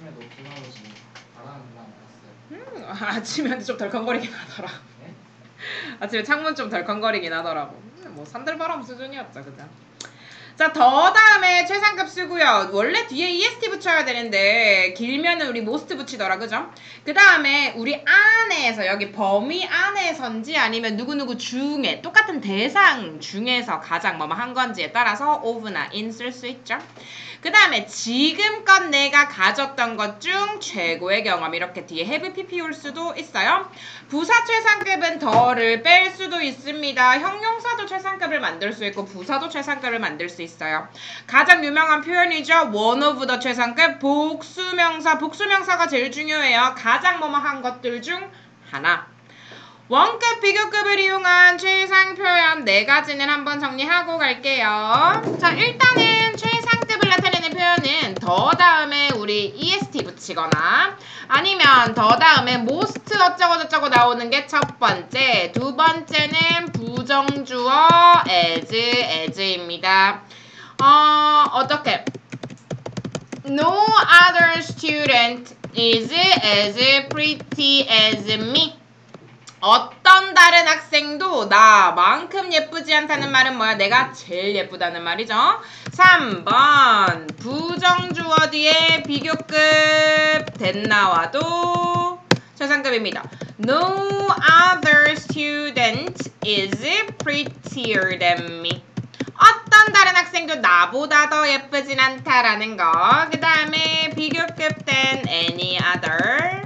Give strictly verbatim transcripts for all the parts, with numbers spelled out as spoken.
아침에도 비나오지 바람 불나 말았어요. 음, 아침에 좀 덜컹거리긴 하더라. 네? 아침에 창문 좀 덜컹거리긴 하더라고. 음, 뭐 산들바람 수준이었죠, 그죠? 자, 더 다음에 최상급 쓰고요. 원래 뒤에 이에스티 붙여야 되는데 길면은 우리 most 붙이더라, 그죠? 그 다음에 우리 안에서 여기 범위 안에선지 아니면 누구누구 중에 똑같은 대상 중에서 가장 뭐뭐 한 건지에 따라서 of나 in 쓸 수 있죠. 그 다음에 지금껏 내가 가졌던 것 중 최고의 경험 이렇게 뒤에 have pp 올 수도 있어요. 부사 최상급은 더를 뺄 수도 있습니다. 형용사도 최상급을 만들 수 있고 부사도 최상급을 만들 수 있어요. 가장 유명한 표현이죠. one of the 최상급 복수명사. 복수명사가 제일 중요해요. 가장 뭐뭐한 것들 중 하나. 원급, 비교급을 이용한 최상 표현 네 가지는 한번 정리하고 갈게요. 자, 일단은 최상급을 나타내는 표현은 더 다음에 우리 이에스티 붙이거나 아니면 더 다음에 most 어쩌고 저쩌고 나오는 게 첫 번째, 두 번째는 부정주어 as, as입니다. 어, 어떻게? No other student is as pretty as me. 어떤 다른 학생도 나만큼 예쁘지 않다는 말은 뭐야? 내가 제일 예쁘다는 말이죠. 삼 번 부정주어 뒤에 비교급 된 나와도 최상급입니다. No other student is prettier than me. 어떤 다른 학생도 나보다 더 예쁘진 않다라는 거. 그 다음에 비교급 된 any other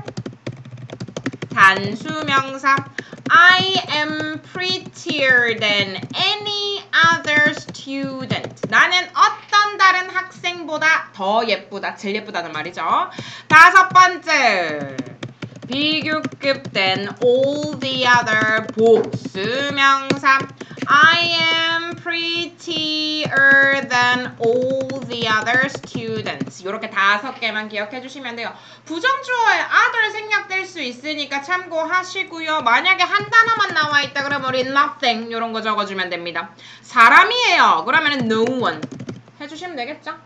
단수명사 I am prettier than any other student. 나는 어떤 다른 학생보다 더 예쁘다. 제일 예쁘다는 말이죠. 다섯 번째. 비교급 된 all the other 복수명사 I am prettier than all the other students. 이렇게 다섯 개만 기억해 주시면 돼요. 부정주어에 other 생략될 수 있으니까 참고하시고요. 만약에 한 단어만 나와 있다 그러면 우리 nothing 이런 거 적어주면 됩니다. 사람이에요. 그러면 no one 해주시면 되겠죠?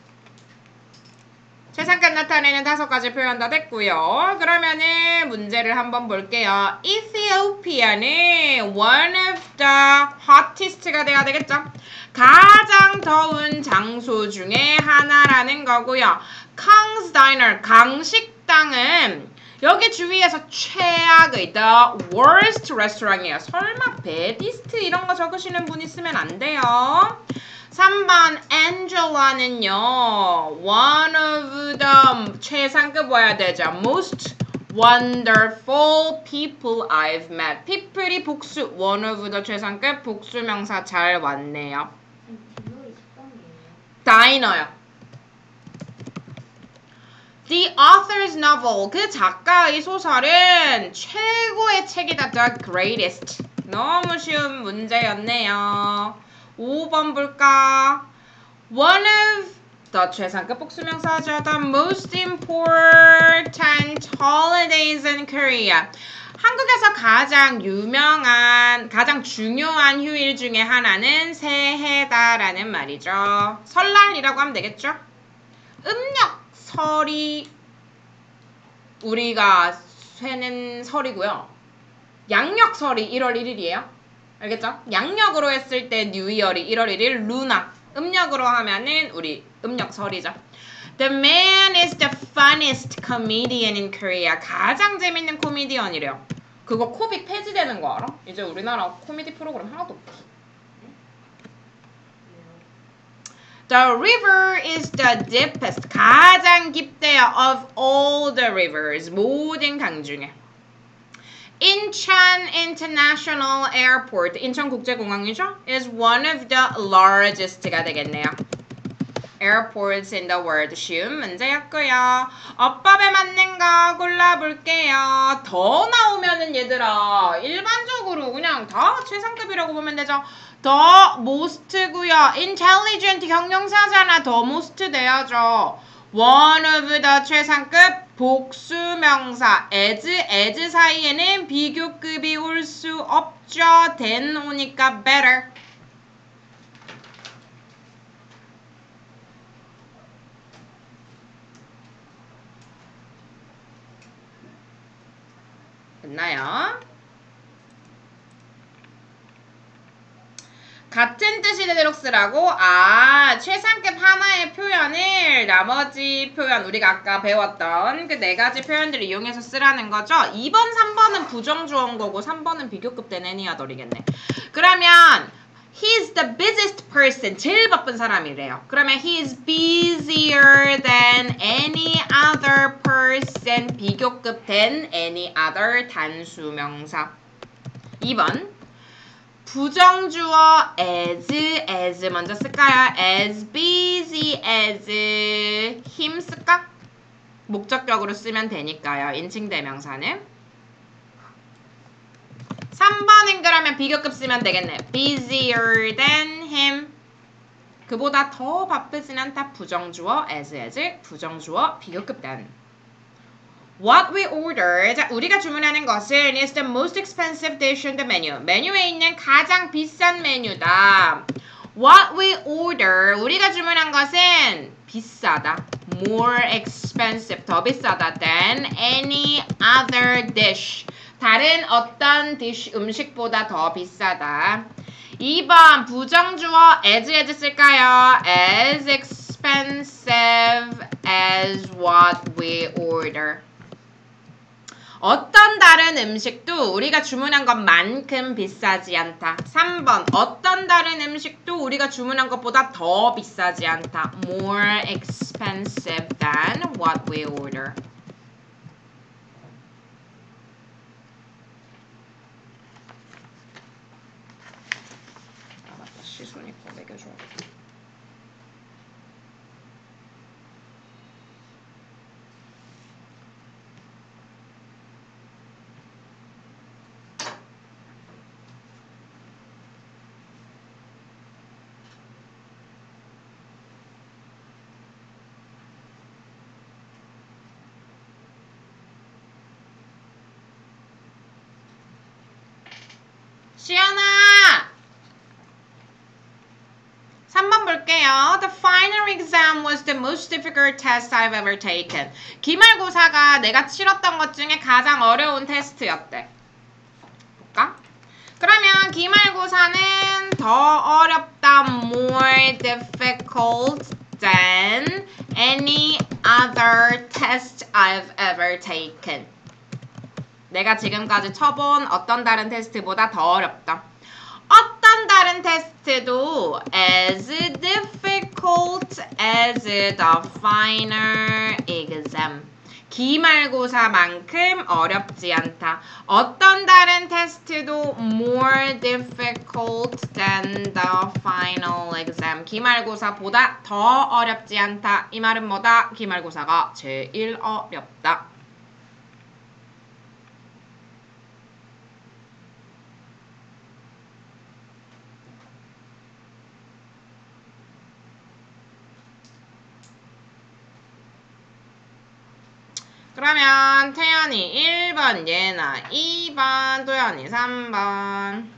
최상급 나타내는 다섯 가지 표현 다 됐고요. 그러면은 문제를 한번 볼게요. Ethiopia는 one of the hottest가 돼야 되겠죠? 가장 더운 장소 중에 하나라는 거고요. Kang's Diner, 강식당은 여기 주위에서 최악의 the worst restaurant이에요. 설마 baddest 이런 거 적으시는 분 있으면 안 돼요. 삼 번 Angela는요 one of the 최상급 와야 되죠. most wonderful people I've met. people이 복수 one of the 최상급 복수명사 잘 왔네요. diner요. The author's novel 그 작가의 소설은 최고의 책이다. The greatest. 너무 쉬운 문제였네요. 오 번 볼까? One of the 최상급 복수명사죠. The most important holidays in Korea. 한국에서 가장 유명한, 가장 중요한 휴일 중에 하나는 새해다라는 말이죠. 설날이라고 하면 되겠죠? 음력 설이 우리가 쇠는 설이고요. 양력 설이 일월 일일이에요. 알겠죠? 양력으로 했을 때 뉴이얼이 일월 일일, 루나. 음력으로 하면은 우리 음력설이죠. The man is the funniest comedian in Korea. 가장 재밌는 코미디언이래요. 그거 코빅 폐지되는 거 알아? 이제 우리나라 코미디 프로그램 하나도 없어. The river is the deepest. 가장 깊대요. Of all the rivers. 모든 강 중에. Incheon International Airport, 인천국제공항이죠? is one of the largest가 되겠네요. Airports in the world. 쉬운 문제였고요. 어법에 맞는 거 골라볼게요. 더 나오면은 얘들아 일반적으로 그냥 다 최상급이라고 보면 되죠. 더 most고요. intelligent 형용사잖아. 더 most 돼야죠. one of the 최상급 복수명사 as, as 사이에는 비교급이 올 수 없죠. than 오니까 better. 됐나요? 같은 뜻이 되도록 쓰라고? 아, 최상급 하나의 표현을 나머지 표현 우리가 아까 배웠던 그 네 가지 표현들을 이용해서 쓰라는 거죠. 이 번, 삼 번은 부정주어인 거고 삼 번은 비교급 된 any other이겠네. 그러면 he's the busiest person. 제일 바쁜 사람이래요. 그러면 he is busier than any other person. 비교급 된 any other 단수명사. 이 번 부정주어 as, as 먼저 쓸까요? as busy as him 쓸까? 목적격으로 쓰면 되니까요. 인칭대명사는. 삼 번은 그러면 비교급 쓰면 되겠네. busier than him. 그보다 더 바쁘진 않다. 부정주어 as, as 부정주어 비교급 than. What we order, 자, 우리가 주문하는 것은 is the most expensive dish on the menu. 메뉴에 있는 가장 비싼 메뉴다. What we order, 우리가 주문한 것은 비싸다. More expensive, 더 비싸다 than any other dish. 다른 어떤 dish, 음식보다 더 비싸다. 이 번 부정주어 as, as 쓸까요? As expensive as what we order. 어떤 다른 음식도 우리가 주문한 것만큼 비싸지 않다. 삼 번 어떤 다른 음식도 우리가 주문한 것보다 더 비싸지 않다. More expensive than what we order. 아 맞다. 시소니 거 먹여줘야겠다. 시연아! 삼 번 볼게요. The final exam was the most difficult test I've ever taken. 기말고사가 내가 치렀던 것 중에 가장 어려운 테스트였대. 볼까? 그러면 기말고사는 더 어렵다. More difficult than any other test I've ever taken. 내가 지금까지 쳐본 어떤 다른 테스트보다 더 어렵다. 어떤 다른 테스트도 as difficult as the final exam. 기말고사만큼 어렵지 않다. 어떤 다른 테스트도 more difficult than the final exam. 기말고사보다 더 어렵지 않다. 이 말은 뭐다? 기말고사가 제일 어렵다. 그러면 태연이 일 번, 예나 이 번, 도연이 삼 번.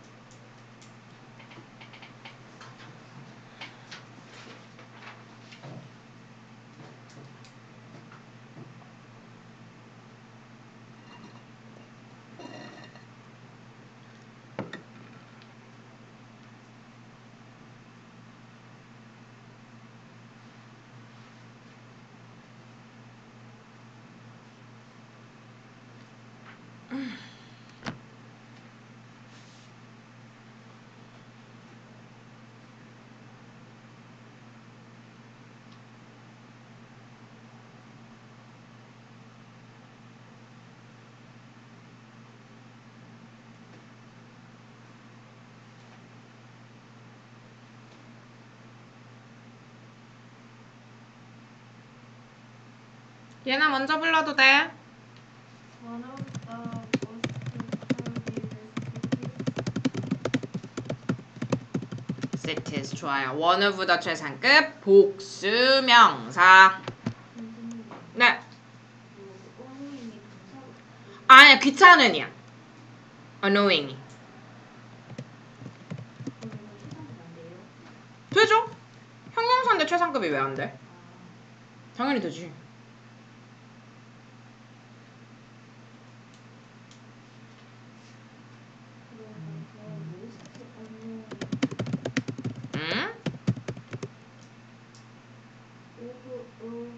예나 먼저 불러도 돼? One of the most important cities 좋아요. one of the 최상급 복수명사. 네. 아니야 귀찮은이야. annoying. 되죠? 형용사인데 최상급이 왜 안 돼? 당연히 되지. 오브 어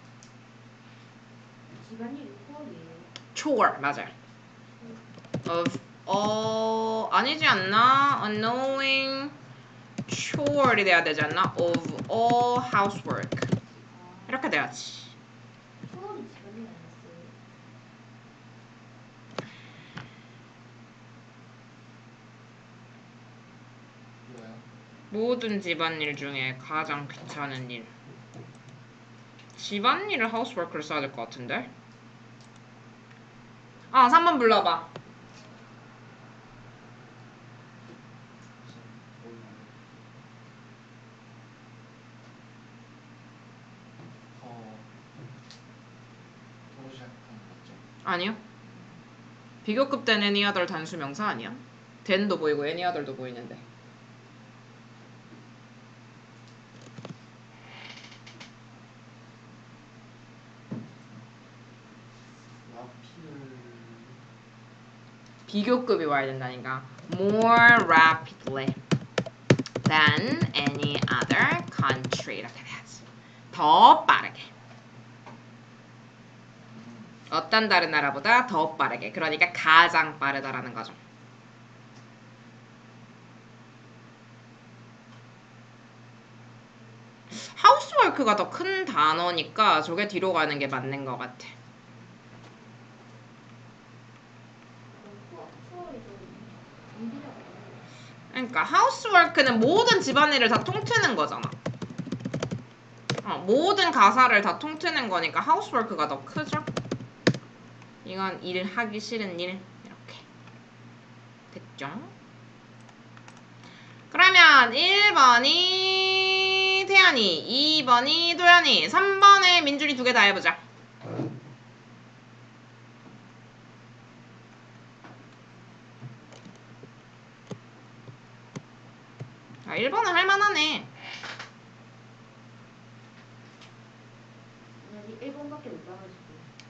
집안일 콜이에요. chore 맞아요. of all 아니지 않나? annoying chore이 돼야 되지 않나? of all housework 아, 이렇게 돼야지. 콜이 집안일 아니었어요? 뭐야? 모든 집안일 중에 가장 귀찮은 일. 집안일을 housework를 써야 될 것 같은데? 아, 삼 번 불러봐. 더 도시락한 거죠? 아니요. 비교급 된 any other 단수 명사 아니야? then도 보이고 any other도 보이는데. 라피를 비교급이 와야 된다니까. more rapidly than any other country 이렇게 돼야지. 더 빠르게. 어떤 다른 나라보다 더 빠르게. 그러니까 가장 빠르다라는 거죠. 하우스워크가 더 큰 단어니까 저게 뒤로 가는 게 맞는 것 같아. 콜이 좀 일이라고. 그러니까 하우스워크는 모든 집안일을 다 통트는 거잖아. 어, 모든 가사를 다 통트는 거니까 하우스워크가 더 크죠? 이건 일하기 싫은 일 이렇게 됐죠? 그러면 일 번이 태연이, 이 번이 도연이, 삼 번에 민준이 두 개 다 해보자. 아, 일 번은 할만하네. 아직 일 번밖에 못 봐가지고.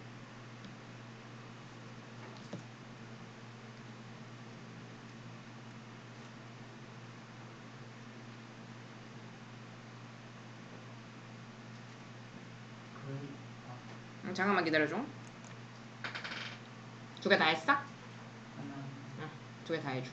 그 응, 잠깐만 기다려줘. 두 개 다 했어? 하나 응, 두 개 다 해줘.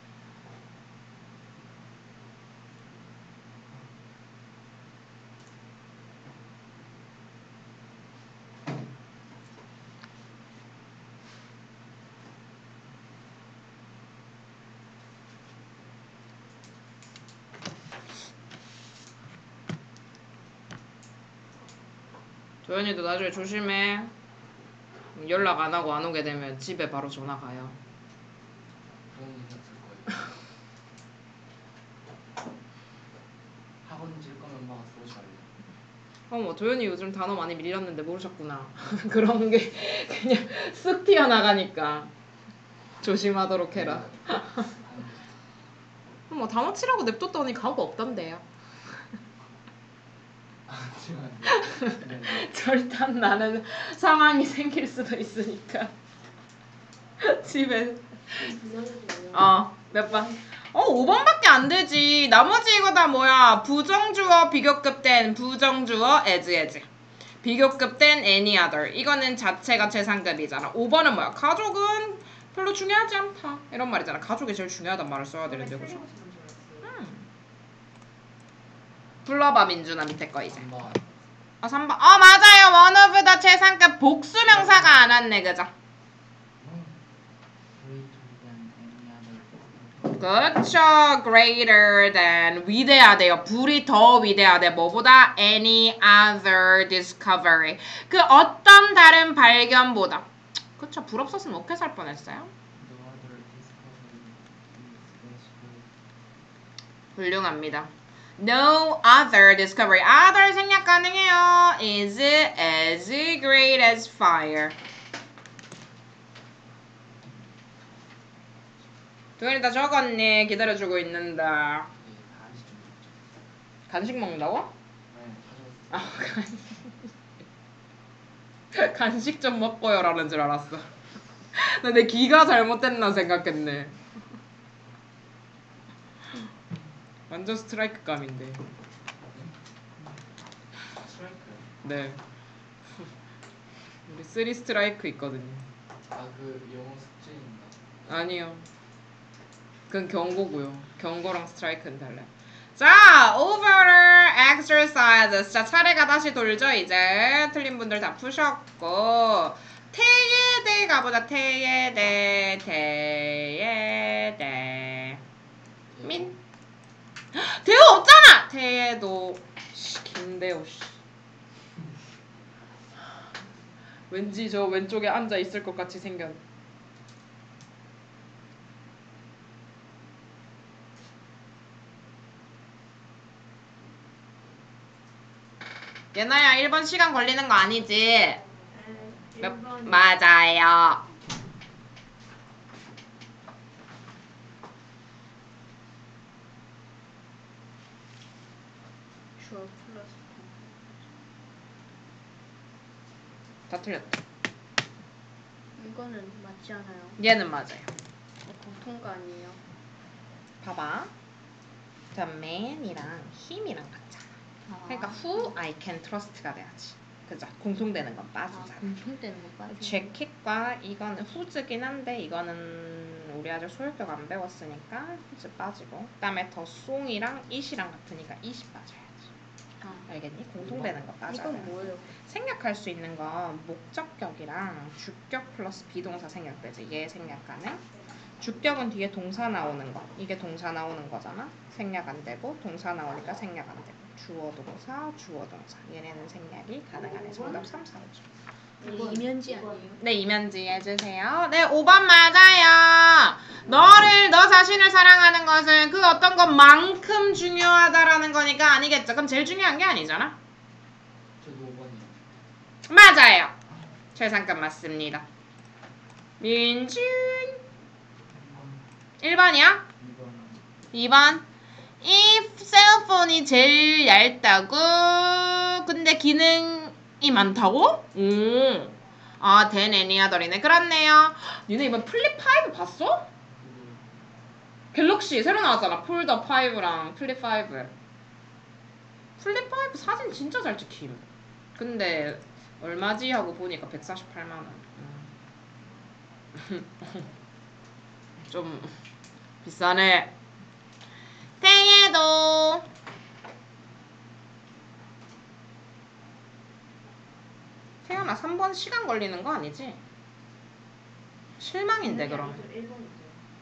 도현이도 나중에 조심해. 연락 안 하고 안 오게 되면 집에 바로 전화 가요. 그런 일이 없을 거예요. 학원 질 거면 엄마가 쏘지 말래. 어머, 도현이 요즘 단어 많이 밀렸는데 모르셨구나. 그런 게 그냥 쓱 튀어나가니까 조심하도록 해라. 어머, 단어 치라고 냅뒀더니 가고 없던데요. 절단 나는 상황이 생길 수도 있으니까 집에 불러주세요. 어 몇 번? 어 오 번밖에 안 되지. 나머지 이거 다 뭐야? 부정주어 비교급된 부정주어 as as 비교급된 any other 이거는 자체가 최상급이잖아. 오 번은 뭐야? 가족은 별로 중요하지 않다 이런 말이잖아. 가족이 제일 중요하단 말을 써야 되는데 그죠? 음. 불러봐 민준아 밑에 거 이제. 한번 아 삼 번. 어 맞아요. one of the 최상급 복수명사가 안 왔네 그죠? 그렇죠. greater than 위대하대요. 불이 더 위대하대. 뭐보다? any other discovery. 그 어떤 다른 발견보다. 그쵸. 불 없었으면 어떻게 살 뻔했어요? 훌륭합니다. No other discovery. other 생략 가능해요. is as great as fire. 도현이 다 적었네. 기다려주고 있는다. 간식 먹는다고? 아, 간식. 간식 좀 먹고요라는 줄 알았어. 근데 귀가 잘못됐나 생각했네. 완전 스트라이크 감인데. 스트라이크 네. 우리 쓰리 스트라이크 있거든요. 아 그 영어 숙제인가? 아니요. 그건 경고고요. 경고랑 스트라이크는 달라요. 자, overall exercises. 자, 차례가 다시 돌죠, 이제. 틀린 분들 다 푸셨고. 태예대 가보자, 태예대, 태예대. 민. 대호 없잖아! 태예도. 씨, 김대호, 씨. 왠지 저 왼쪽에 앉아 있을 것 같이 생겼. 예나야 일 번 시간 걸리는 거 아니지? 네, 몇, 일 번. 맞아요. 주어 플러스 다 틀렸다. 이거는 맞지 않아요? 얘는 맞아요. 어, 공통가 아니에요? 봐봐. The man이랑 him이랑 같잖아. 아. 그러니까 who I can trust가 돼야지. 그죠? 공통되는 건 아, 빠지잖아. 공통되는 거 빠지. 재킷과 이거는 who's긴 한데 이거는 우리 아직 소유격 안 배웠으니까 who's 빠지고 그다음에 the song이랑 it이랑 같으니까 it이 빠져야지. 아. 알겠니? 공통되는 거 빠져야 이건 뭐예요? 생략할 수 있는 건 목적격이랑 주격 플러스 비동사 생략되지. 얘 생략하는 주격은 뒤에 동사 나오는 거. 이게 동사 나오는 거잖아. 생략 안 되고 동사 나오니까 생략 안 되고 주어 동사 주어 동사 얘네는 생략이 가능하네. 정답 삼, 사, 오죠. 이거 이면지 아니에요? 네, 이면지 해주세요. 네, 오 번 맞아요. 너를, 너 자신을 사랑하는 것은 그 어떤 것만큼 중요하다라는 거니까 아니겠죠. 그럼 제일 중요한 게 아니잖아. 저도 오 번이요. 맞아요. 최상급 맞습니다. 민준 일 번이야? 이 번. 이 번 If 셀폰이 제일 얇다고 근데 기능이 많다고? 오. 아, 된 애니아더리네. 그렇네요. 니네 이번 플립 오 봤어? 갤럭시 새로 나왔잖아. 폴더 오랑 플립 오. 플립 오 사진 진짜 잘 찍힘. 근데 얼마지 하고 보니까 백사십팔만 원. 음. 좀 비싸네. 태예도 태연아 삼 번 시간 걸리는 거 아니지? 실망인데 그럼. 일 번이죠.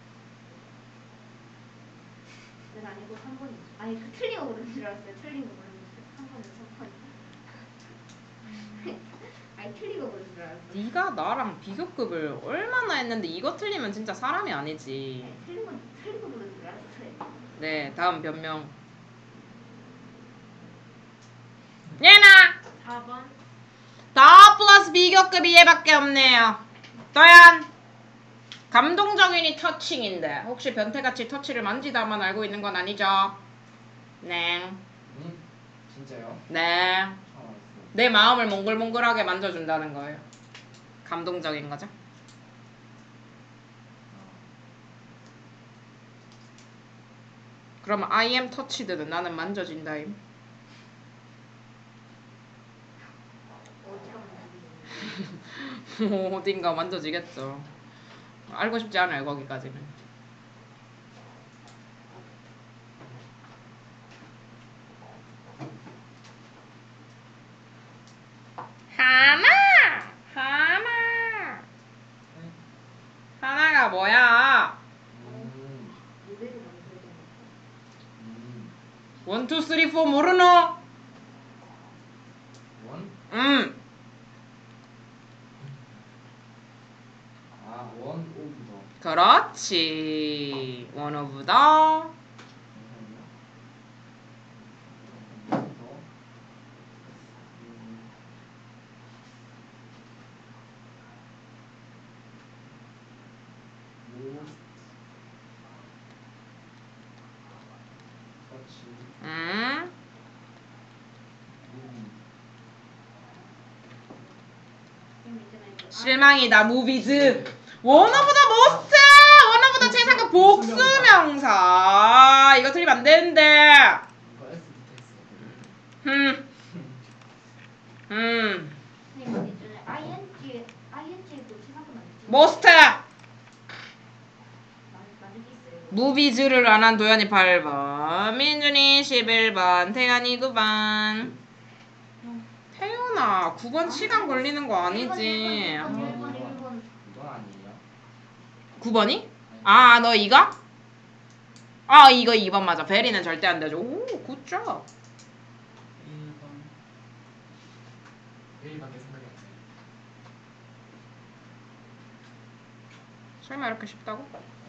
네, 아니고 삼 번이죠. 아니 그 틀린 거 고른 줄 알았어요. 틀린 거 고른 줄 삼 번이요, 삼 번. 아니 틀린 거 고른 줄 알았어. 네가 나랑 비교급을 얼마나 했는데 이거 틀리면 진짜 사람이 아니지. 아니, 틀린 거 틀린 거 고른 줄 알았어요. 네, 다음 변명. 예나! 사 번. 다 플러스 비교급이 얘밖에 없네요. 도연! 감동적이니 터칭인데 혹시 변태같이 터치를 만지다만 알고 있는 건 아니죠? 네. 응? 진짜요? 네. 처음 알았어요. 내 마음을 몽글몽글하게 만져준다는 거예요. 감동적인 거죠. 그럼 I am touched는 나는 만져진다임. 어딘가 만져지겠죠. 알고 싶지 않아요, 거기까지는. 하나! 하나! 하나가 뭐야? 음. 모델을 만들어야 되니까. 음. 원, 투, 쓰리, 포 모르노? 원? 음. 아, 원 오브 더. 그렇지. One of the. 음. 실망이다. 모비즈. 원 오브 더 모스트. 원 오브 더 최상급 복수명사. 이거 틀리면 안 되는데. 이거 S 밑에 있어. 흠. 흠. 음. 선생님 어디 있길래 ing ing도 최상급 만들지? most. 만 만들 게 있어요. 무비즈를 안 한 도현이 팔 번, 민준이 십일 번, 태연이 구 번. 태연아, 구 번 시간 걸리는 거 아니지? 일 번, 일 번, 일 번, 일 번. 이건 아니에요? 구 번이? 아, 너 이거? 아, 이거 이 번 맞아. 베리는 절대 안 되죠. 오, 굿잡. 일 번 일밖에 생각이 안 나요. 설마 이렇게 쉽다고?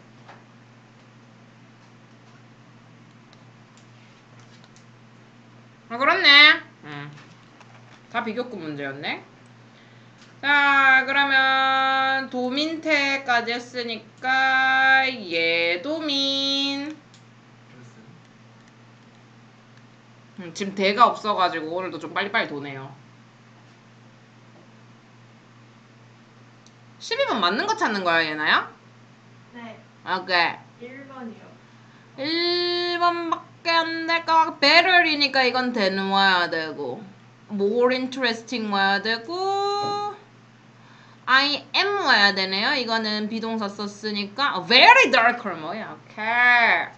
아, 그렇네. 응. 다 비교급 문제였네. 자, 그러면 도민태까지 했으니까 예, 도민. 그랬어요? 음, 지금 대가 없어가지고 오늘도 좀 빨리빨리 도네요. 십이 번 맞는 거 찾는 거야, 얘나야? 네. 오케이. 일 번이요. 일 번밖에 안 될 것 같고 better이니까 이건 then 와야 되고 more interesting 와야 되고 I am 와야 되네요. 이거는 비동사 썼으니까 very darker 뭐야. 오케이.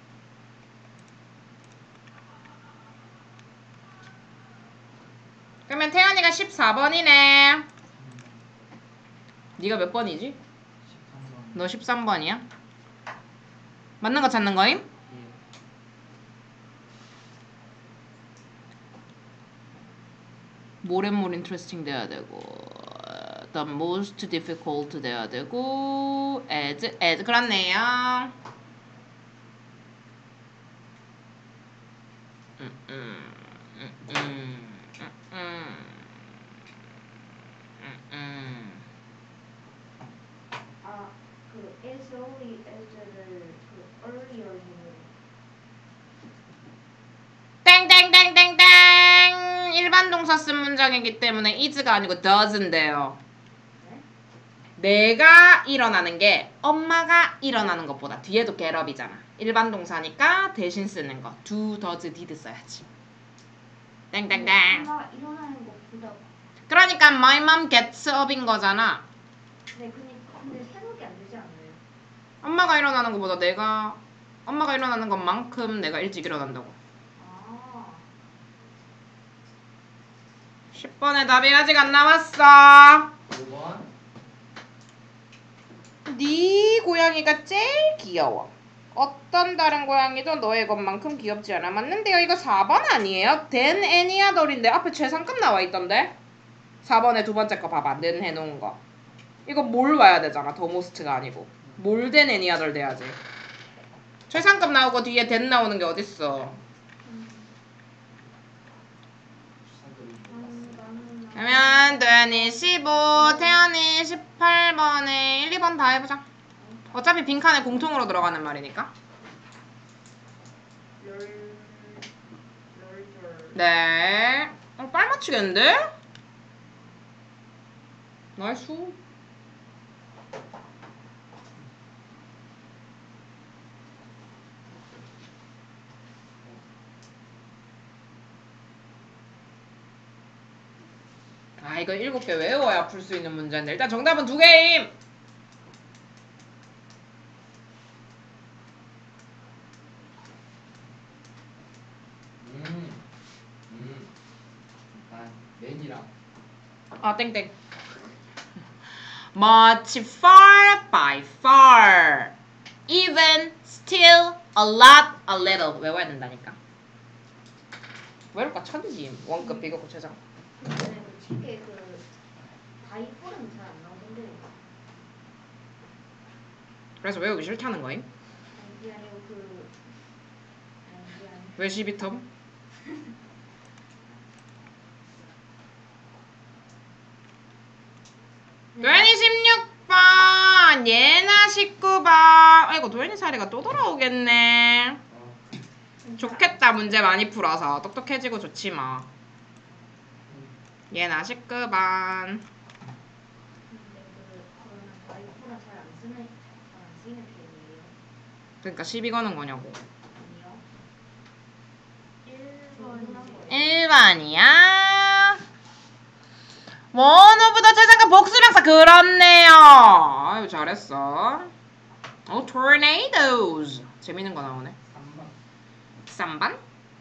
그러면 태연이가 십사 번이네. 네가 몇 번이지? 십삼 번. 너 십삼 번이야? 맞는 거 찾는 거임? 예. more and more interesting 돼야 되고 the most difficult 돼야 되고 as as 그렇네요. 음, 음, 음, 음, 음, 음, 음, 음. 아, 그 as early as를 그 earlier로. 땡땡땡땡땡 일반 동사 쓴 문장이기 때문에 is가 아니고 does인데요. 네? 내가 일어나는 게 엄마가 일어나는 것보다 뒤에도 getup이잖아. 일반 동사니까 대신 쓰는 거 do, does, did 써야지. 땡땡땡. 엄마가 일어나는 것보다. 그러니까 my mom gets up인 거잖아. 네, 근데 근데 해석이 안 되지 않나요? 엄마가 일어나는 것보다 내가 엄마가 일어나는 것만큼 내가 일찍 일어난다고. 아. 십 번의 답이 아직 안 나왔어. 오 번. 네 고양이가 제일 귀여워. 어떤 다른 고양이도 너의 것만큼 귀엽지 않아. 맞는데요. 이거 사 번 아니에요? then any other인데 앞에 최상급 나와 있던데. 사 번에 두 번째 거 봐봐. then 해놓은 거. 이거 뭘 와야 되잖아. the most가 아니고. more than any other 돼야지. 최상급 나오고 뒤에 then 나오는 게 어딨어. 나는 그러면 도현이 십오, 태연이 십팔 번에 일, 이 번 다 해보자. 어차피 빈칸에 공통으로 들어가는 말이니까. 열 열절. 네. 어, 빨리 맞추겠는데? 나이스. 아, 이거 일곱 개 외워야 풀 수 있는 문제인데. 일단 정답은 두 개임. 음. 음. 일단 맨이랑 아, 땡땡. Much far by far. Even still a lot a little. 외워야 된다니까. 외울까 천지. 원급 비교급 최상. 근데 그 책에 그 바이폴은 잘 안 나오던데. 그래서 외우기 싫다는 거임? 아니 그게 아니고 그 아니 그게 아니고 왜 십이 텀? 도현이 십육 번, 예나 십구 번. 아이고 도현이 사리가 또 돌아오겠네. 어. 좋겠다. 문제 많이 풀어서 똑똑해지고 좋지 뭐. 예나 십구 번. 근데 그 그러면 바이폴은 잘 안 쓰는 잘 안 쓰이는 편이에요. 그러니까 시비 거는 거냐고. 아니요. 일 번이지. 일 번이야. 원어보다 최상급 복수명사 그렇네요. 아유 잘했어. 어 tornadoes 재밌는 거 나오네. 삼 번. 삼 번?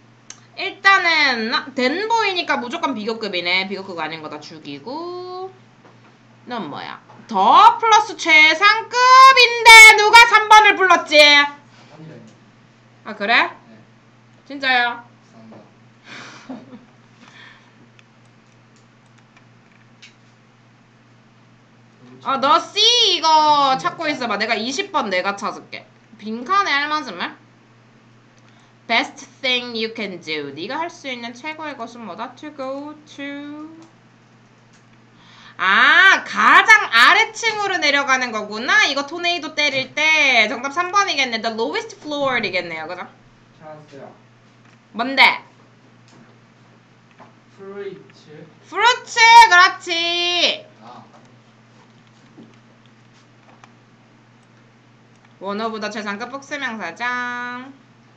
일단은 된 보이니까 무조건 비교급이네. 비교급 아닌 거 다 죽이고. 넌 뭐야? 더 플러스 최상급인데 누가 삼 번을 불렀지? 사 번이래요. 아 그래? 네. 진짜요? 삼 번. 아, 너 C 이거 찾고 있어봐. 내가 이십 번 내가 찾을게. 빈칸에 알맞으면? Best thing you can do. 네가 할 수 있는 최고의 것은 뭐다? To go to. 아, 가장 아래층으로 내려가는 거구나. 이거 토네이도 때릴 때. 정답 삼 번이겠네. The lowest floor이겠네요. 그죠? 찾았어요. 뭔데? 프루이츠. 프루츠, 그렇지. 아. 원어보다 최상급 복수명사장.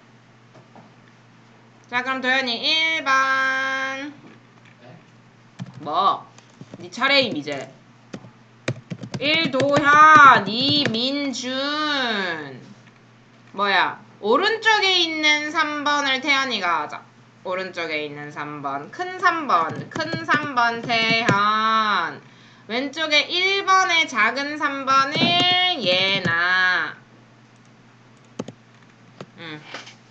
자 그럼 도현이 일 번. 네? 뭐? 네 차례임 이제. 일도현, 이민준. 뭐야? 오른쪽에 있는 삼 번을 태연이가 하자. 오른쪽에 있는 삼 번. 큰 삼 번. 큰 삼 번 태연. 왼쪽에 일 번에 작은 삼 번을 예나. 응.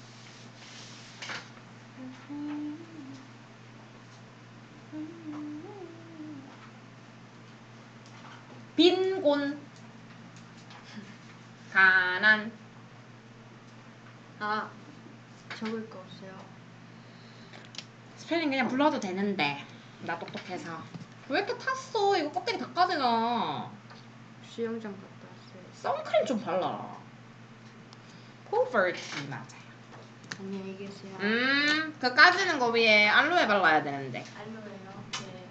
빈곤. 가난. 아 적을 거 없어요. 스펠링 그냥 불러도 되는데 나 똑똑해서. 왜 이렇게 탔어? 이거 껍데기 다 까지나. 수영장 갔다 왔어요. 선크림 좀 발라라. 포버티 맞아요. 안녕히 계세요. 음, 그 까지는 거 위에 알로에 발라야 되는데. 알로에요. 네.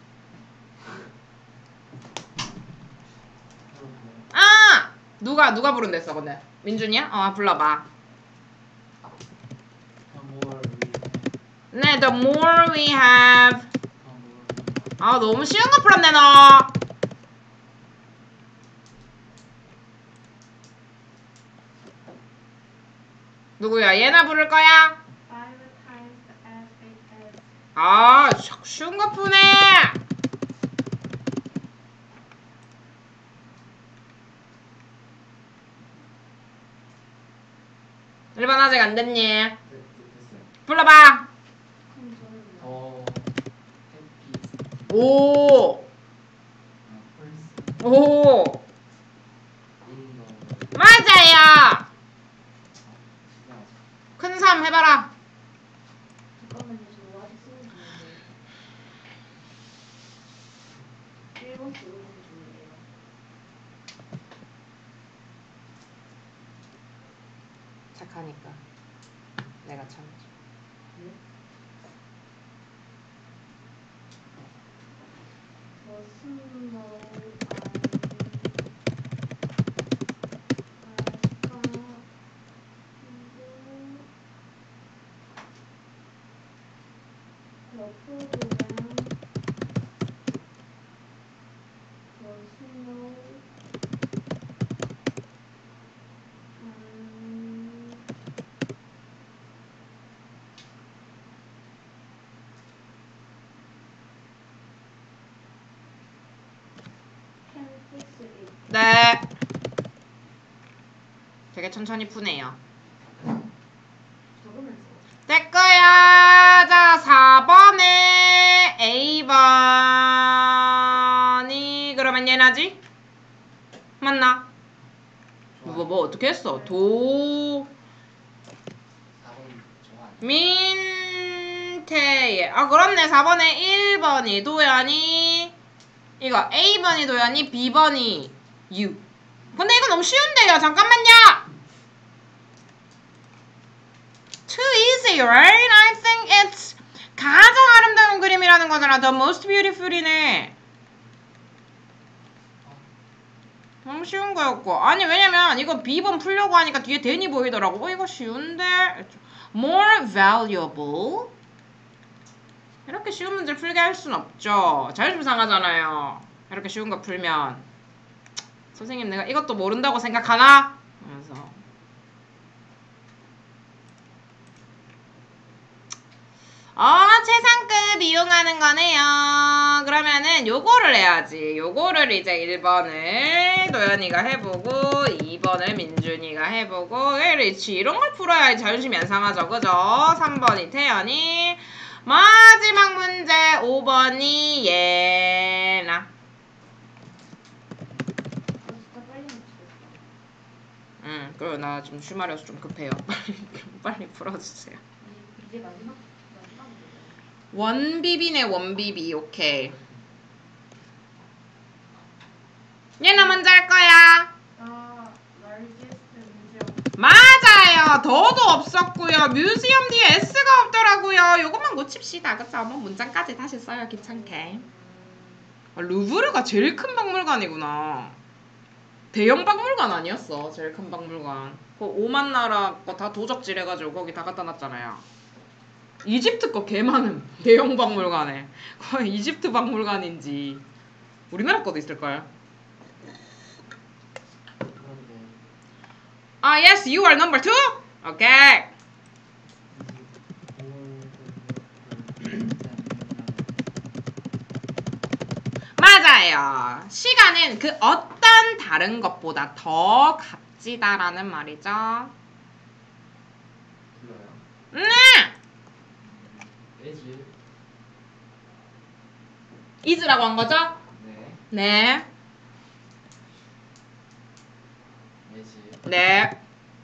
아! 누가 누가 부른댔어 근데? 민준이야? 어, 불러봐. more 네, the more we have. more 아, 너무 쉬운 거 풀었네 너. 누구야? 얘나 부를 거야? Five times as big as. 아, 샥 쉬운 거 푸네. 일 번 아직 안 됐니? 됐어요. 불러봐. 그럼 저는 뭐? 더 해피. 오, 아, 펄스. 오, 인더. 맞아요. 진짜 맞아. 큰 삼 해봐라. 잠깐만요. 저 뭐 아직 쓰는 중인데. 일본 쓰는 중이에요. 착하니까 내가 참지. 무슨 뭐 네. 되게 천천히 푸네요. 적으면서 됐거야. 자, 사 번에 A번이 그러면 얘나지? 맞나? 뭐, 뭐 어떻게 했어? 도, 사 번 저거 아니야? 민태예. 아, 그렇네. 사 번에 일 번이 도연이, 이거 A번이 도연이, B번이 U. 근데 이거 너무 쉬운데요. 잠깐만요. Too easy, right? I think it's 가장 아름다운 그림이라는 거잖아. The most beautiful이네. 너무 쉬운 거였고. 아니 왜냐면 이거 B번 풀려고 하니까 뒤에 den이 보이더라고. 어 이거 쉬운데. More valuable. 이렇게 쉬운 문제 풀게 할 순 없죠. 자존심 상하잖아요. 이렇게 쉬운 거 풀면 선생님 내가 이것도 모른다고 생각하나? 그래서 어 최상급 이용하는 거네요. 그러면은 요거를 해야지. 요거를 이제 일 번을 도연이가 해보고 이 번을 민준이가 해보고 그렇지. 이런 걸 풀어야 자존심이 안 상하죠. 그죠? 삼 번이 태연이 마지막 문제 오 번이 예나. 진짜 빨리 맞추겠다. 응, 그리고 나 지금 슈마려서 좀 급해요. 빨리 빨리 풀어주세요. 이- 이제 마지막 마지막 문제. 원비비네 원비비. 오케이. 얘는 먼저 할 거야. 아, largest museum. 맞아요. 더도 없었고요. 뮤지엄 뒤에 S가 없더라고요. 요것만 고칩시다. 그쵸? 뭐 문장까지 다시 써요. 귀찮게. 아, 루브르가 제일 큰 박물관이구나. 대형 박물관 아니었어. 제일 큰 박물관. 그 오만 나라 거 다 도적질 해가지고 거기 다 갖다 놨잖아요. 이집트 거 개 많음. 대형 박물관에. 거의 이집트 박물관인지 우리나라 거도 있을걸. 그런데 아, yes, you are number two? 오케이. 맞아요. 시간은 그 어떤 다른 것보다 더 값지다라는 말이죠. 불러요. 네. 에즈. is라고 한 거죠? 네. 네. 에즈. 네.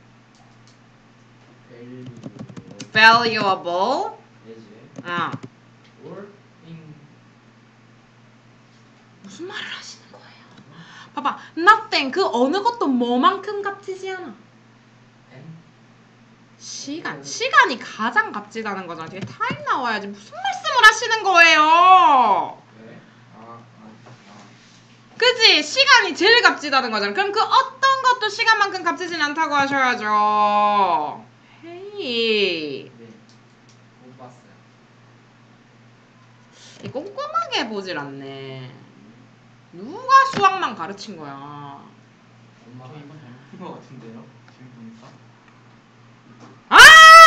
밸류. valuable. 에즈. 어. or in. 무슨 말을 하시는 거예요? 봐봐. nothing 그 어느 것도 뭐만큼 값지지 않아. and. 시간. 시간이 가장 값지다는 거잖아. 뒤에 time 나와야지. 무슨 말씀을 하시는 거예요? 네. 아, 아, 아. 그지? 시간이 제일 값지다는 거잖아. 그럼 그 어떤 것도 시간만큼 값지진 않다고 하셔야죠. 헤이. 네. 못 봤어요. 이 꼼꼼하게 보질 않네. 누가 수학만 가르친 거야? 엄마가 이거 잘못 푼거 같은데요? 지금 보니까. 아!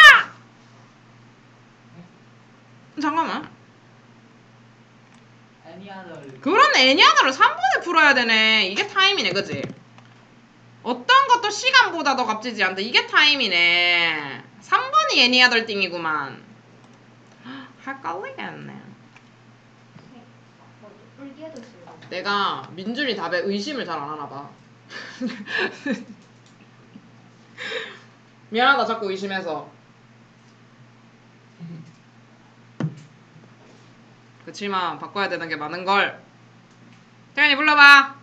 잠깐만. Any other. 그런 애니아들을 삼 번에 풀어야 되네. 이게 타임이네, 그지? 어떤 것도 시간보다 더 값지지 않다. 이게 타임이네. 삼 번이 애니아들 띵이구만. 헷갈리겠네. 뭐 풀기에도 싫어. 내가 민준이 답에 의심을 잘 안 하나 봐. 미안하다, 자꾸 의심해서. 그치만 바꿔야 되는 게 많은 걸. 태연이 불러봐.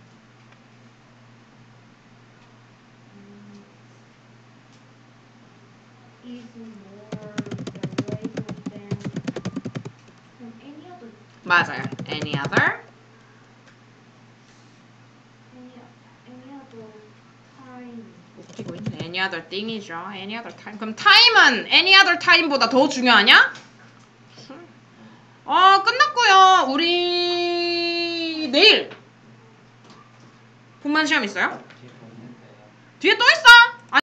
Is more valuable than from any other 맞아요. Any other? any any other time. 웃기고 있네. Any other thing이죠. Any other time. 그럼 time은 any other time보다 더 중요하냐? 어, 끝났고요. 우리 내일 분만 시험 있어요? 뒤에 없는데요. 뒤에 또 있어.